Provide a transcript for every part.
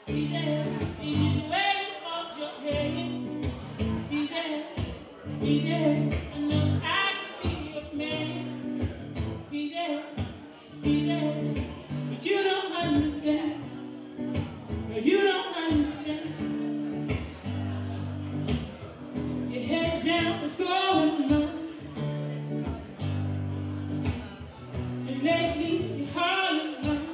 Easy the way of your head. Easy, I know I can be a man. Easy, but you don't understand. No, you don't understand. Your head's down, what's going on? And lately you're hard alone.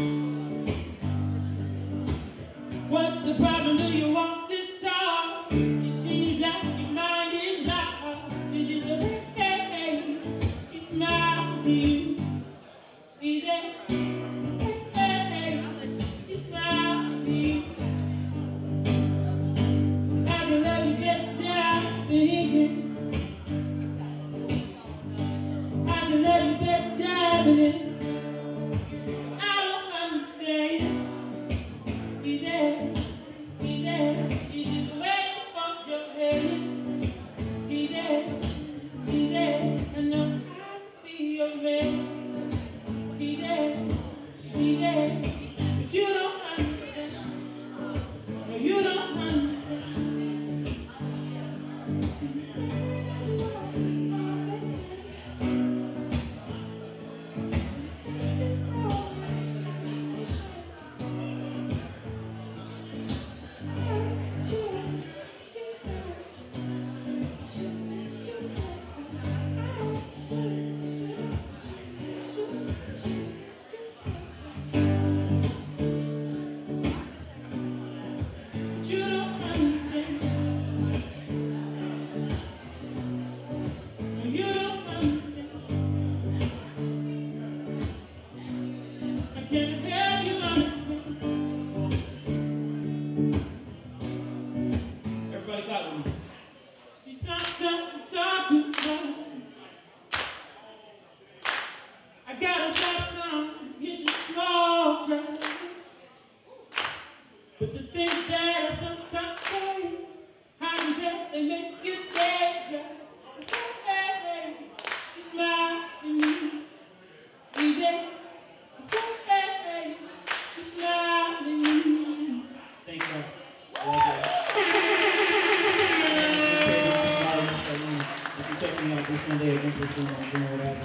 What's the problem? Do you want to talk? It seems like your mind is not. Is it the way you smile to you? Easy, you smile to you. I can love you better than I can love you better than it. I don't understand. Easy the way of your head. Easy, I know I can be your man. Easy, but you don't understand. No, you don't understand. Can't help you understand. Everybody got with me. See, sometimes you talk too much. I gotta shut some, get you small, girl. But the things that I sometimes say, how you say they make you dead, girl. Hey, you smile at me, easy. Thank you. If you check me out this Sunday at Empress Room, I'm doing whatever.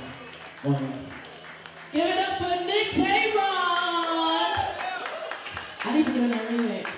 Give it up for Nick Tayron! I need to get on that remix.